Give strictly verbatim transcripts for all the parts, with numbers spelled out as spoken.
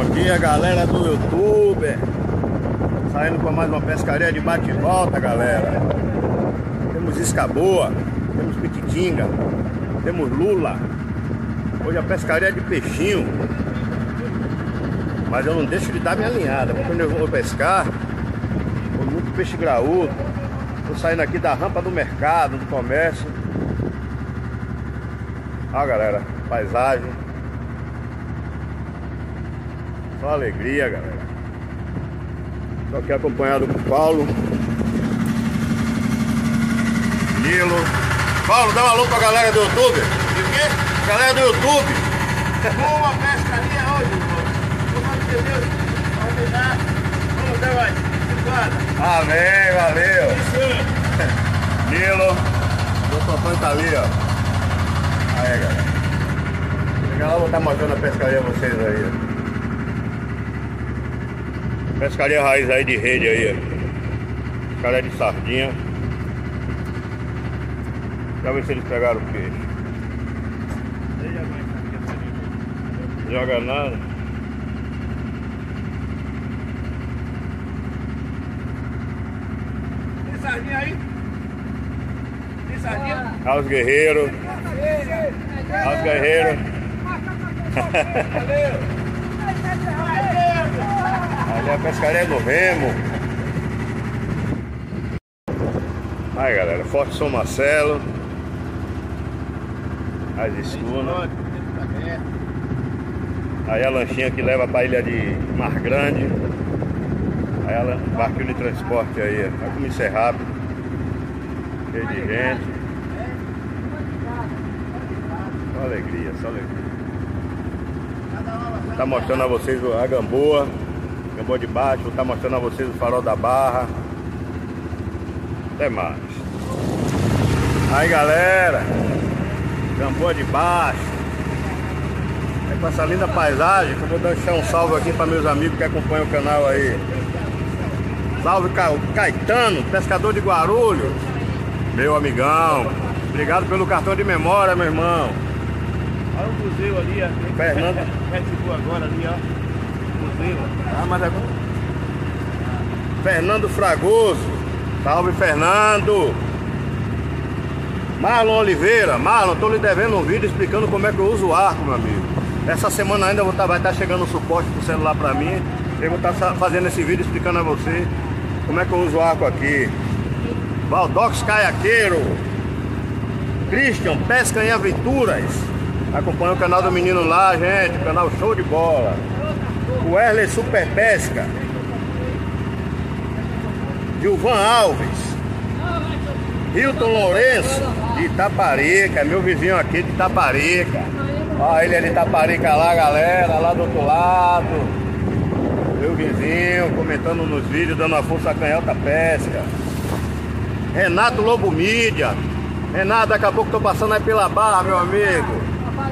Bom dia, galera do YouTube. Saindo para mais uma pescaria de bate e volta, galera. Temos escaboa, temos pititinga, temos lula. Hoje a pescaria é de peixinho. Mas eu não deixo de dar minha alinhada. Quando eu vou pescar, com muito peixe graúdo. Tô saindo aqui da rampa do mercado, do comércio. Ó, galera, paisagem. Só alegria, galera. Tô aqui acompanhado com o Paulo, Nilo. Paulo, dá um alô pra galera do YouTube. De quê? Galera do YouTube. Boa pescaria hoje, irmão. Por nome de Deus, vai me dar. Vamos dar mais. Amém, valeu. Nilo. Meu papai tá ali, ó. Aí, galera. Chega lá, vou estar mostrando a pescaria a vocês aí, ó. Pescaria raiz aí de rede aí, ó. Pescaria de sardinha. Deixa eu ver se eles pegaram o peixe. Joga nada. Tem sardinha aí? Tem sardinha? Aos guerreiros. Aos guerreiros. Valeu! Ali é a pescaria do Remo. Aí, galera, Forte São Marcelo. As escunas. Aí a lanchinha que leva para a ilha de Mar Grande. Aí a barquinho de transporte aí. Olha como isso é rápido. Cheio de gente. Só alegria, só alegria. Vou tá mostrando a vocês a Gamboa. Gamboa de baixo, vou tá mostrando a vocês o farol da Barra. Até mais. Aí, galera, Gamboa de baixo. É com essa linda paisagem que eu vou deixar um salve aqui para meus amigos que acompanham o canal aí. Salve Caetano, pescador de Guarulhos. Meu amigão. Obrigado pelo cartão de memória, meu irmão. Olha o museu ali, ó. Fernando. Participou agora ali, ó. Museu. Ah, mas é... Fernando Fragoso. Salve, Fernando. Marlon Oliveira. Marlon, tô lhe devendo um vídeo explicando como é que eu uso o arco, meu amigo. Essa semana ainda vou tá, vai estar tá chegando o suporte pro celular pra mim. Eu vou estar tá fazendo esse vídeo explicando a você como é que eu uso o arco aqui. Valdox Caiaqueiro. Christian, Pesca em Aventuras. Acompanha o canal do menino lá, gente. O canal show de bola. O Erle Super Pesca. Gilvan Alves. Hilton Lourenço de Itaparica. Meu vizinho aqui de Itaparica. Olha ele ali de Itaparica lá, galera. Lá do outro lado. Meu vizinho comentando nos vídeos, dando uma força a canhota pesca. Renato Lobo Mídia. Renato, daqui a pouco tô passando aí pela Barra, meu amigo.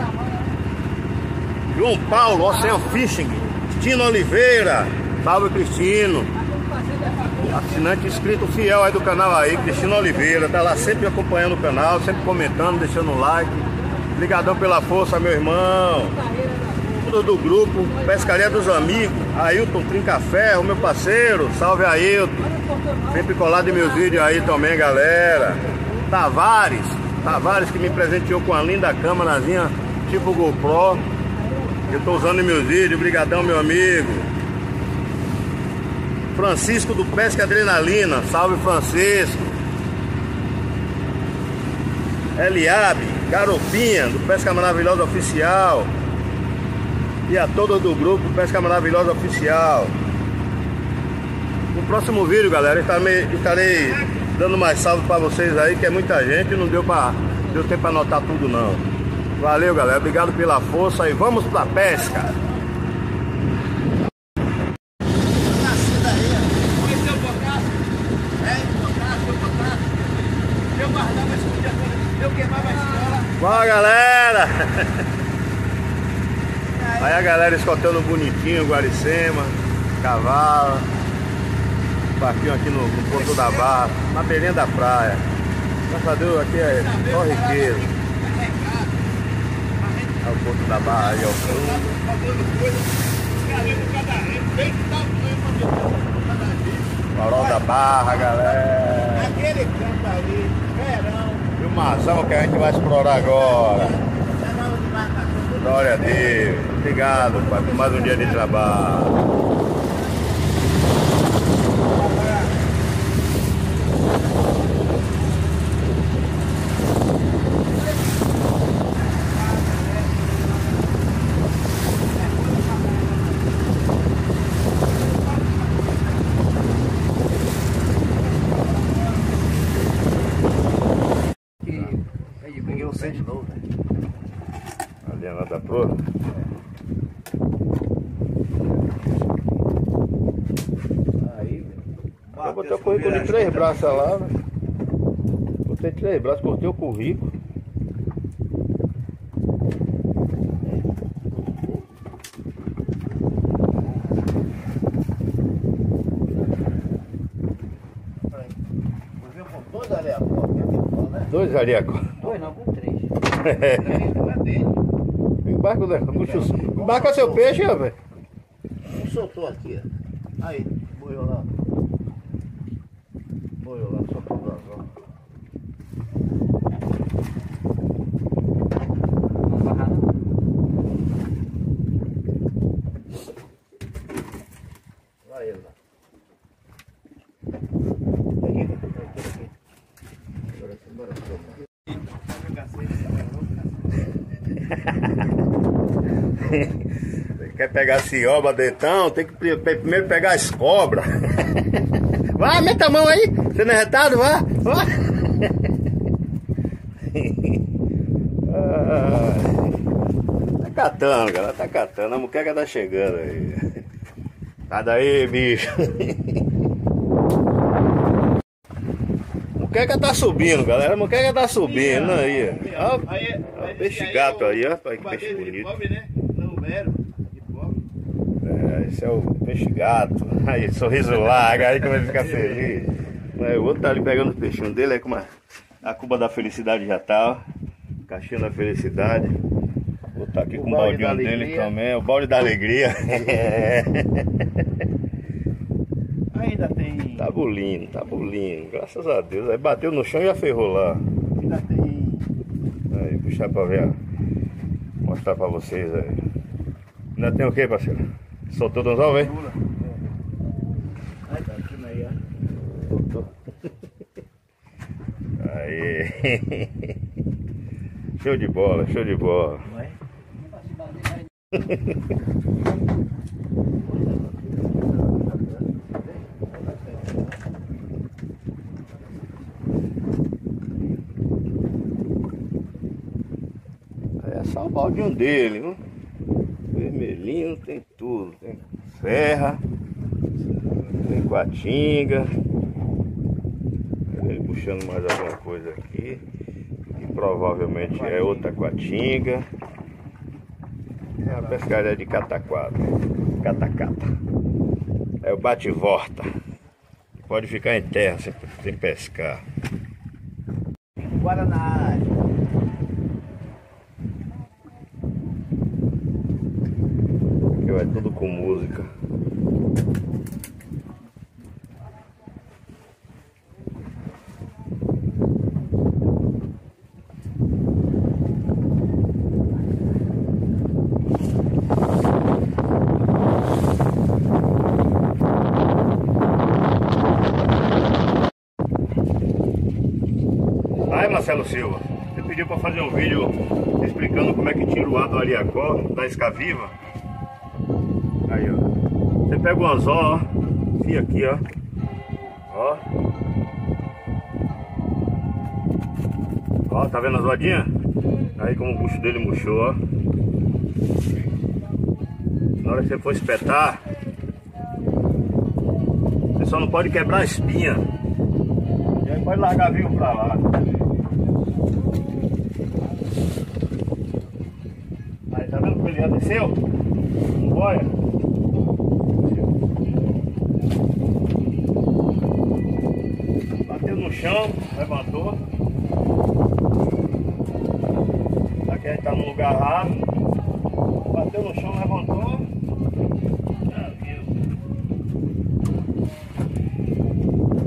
João Paulo, Ocean Fishing. Cristino Oliveira. Salve, Cristino. Assinante inscrito fiel aí do canal aí, Cristino Oliveira. Tá lá sempre acompanhando o canal, sempre comentando, deixando um like. Obrigadão pela força, meu irmão. Tudo do grupo Pescaria dos Amigos. Ailton Trincaferro, meu parceiro. Salve, Ailton. Sempre colado em meus vídeos aí também, galera. Tavares. Tavares que me presenteou com uma linda câmerazinha tipo GoPro. Eu tô usando em meus vídeos. Obrigadão, meu amigo. Francisco do Pesca Adrenalina. Salve, Francisco. Eliabe, Garopinha do Pesca Maravilhosa Oficial. E a todos do grupo Pesca Maravilhosa Oficial. No próximo vídeo, galera, estarei, estarei dando mais salve para vocês aí, que é muita gente e não deu, pra, deu tempo para anotar tudo não. Valeu, galera, obrigado pela força e vamos pra pesca. Boa, galera. Aí a galera escotando bonitinho, Guaricema, cavalo. Barquinho aqui no, no Porto da Barra, na beirinha da praia. Graças a Deus aqui é só riqueza. É o Porto da Barra aí ao fundo. da Barra, galera. Aquele canto ali, verão. E o Mazão que a gente vai explorar agora. Glória a Deus. Obrigado, pai, por mais um dia de trabalho. Peguei você de novo, né? Ali é nada pro. Aí, Eu botei o currículo de três braços lá, velho. Botei três braços, cortei o currículo. dois aleatórios, Dois ali agora. dois não, com três. Embarca, né? Embarca seu peixe, ó, velho. Um soltou aqui, ó. Aí, boiou lá. Boiou lá, soltou o anzol. Não vai barrar, não? Lá ele lá. Aqui, aqui, aqui. Agora sim, bora. Quer pegar cioba, detão, tem que primeiro pegar as cobras. Vai, meta a mão aí. Você não é retado? Vai, vai. Tá catando, galera, tá catando. A muqueca tá chegando aí. Sai daí, bicho. A muqueca tá subindo, galera. A muqueca tá subindo aí. Ó, ó, peixe gato aí, ó. Que peixe bonito. É, esse é o peixe gato. Aí, sorriso largo, aí como ele fica feliz. O outro tá ali pegando o peixinho dele, aí como a, a cuba da felicidade já tá, ó. Caixinha da felicidade. Vou estar aqui o com o baldinho dele também, o balde da alegria. Ainda tem. Tá bolindo, tá bolindo, graças a Deus. Aí bateu no chão e já ferrou lá. Ainda tem. Aí, puxar pra ver, ó. Mostrar pra vocês aí. Ainda tem o que, parceiro? Soltou o anzol, velho? Aí tá, aqui aí, ó. Soltou. Aí. Show de bola, show de bola. Vai. É só o baldinho dele, viu? Vermelhinho, tem tudo. Tem serra, tem quatinga. Ele puxando mais alguma coisa aqui. Que provavelmente é outra quatinga. É a pescaria de cataquara. Catacata. É o bate-volta. Pode ficar em terra sem, sem pescar. Guaraná. Aqui vai tudo com música. Aí, Marcelo Silva, você pediu para fazer um vídeo explicando como é que tira o ar do ariacó, da isca viva. Aí, ó. Você pega o anzol, ó. Fia aqui, ó. Ó. Ó, tá vendo a zoadinha? Aí como o bucho dele murchou, ó. Na hora que você for espetar, você só não pode quebrar a espinha. E aí pode largar vivo pra lá. Aí, tá vendo como ele já desceu? Não boia. Bateu no chão, levantou. Aqui a gente tá num lugar raso. Bateu no chão, levantou.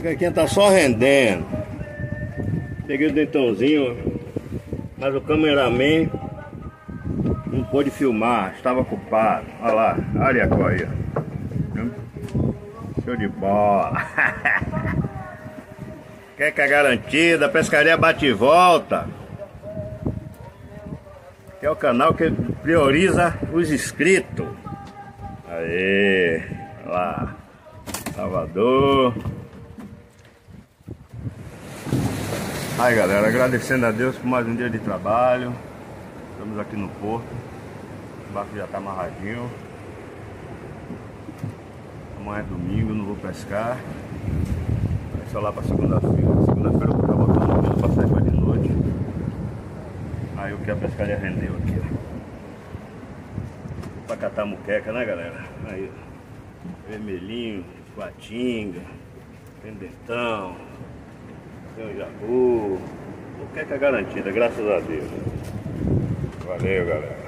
Aqui tá só rendendo. Peguei o dentãozinho, mas o cameraman não pôde filmar, estava ocupado. Olha lá, olha a coisa. Show de bola. Quer que é garantida, pescaria bate e volta. Que é o canal que prioriza os inscritos. Aê, olha lá, Salvador. Aí galera, agradecendo a Deus por mais um dia de trabalho. Estamos aqui no porto. O barco já está amarradinho. Amanhã é domingo, não vou pescar. Vai só lá para segunda-feira. Segunda-feira eu vou estar botando o menos para sair de noite. Aí o que a pescaria rendeu aqui, ó. Para catar muqueca, né galera? Aí, vermelhinho, guatinga, tem dentão, tem um jabu. Muqueca garantida, graças a Deus. Valeu galera.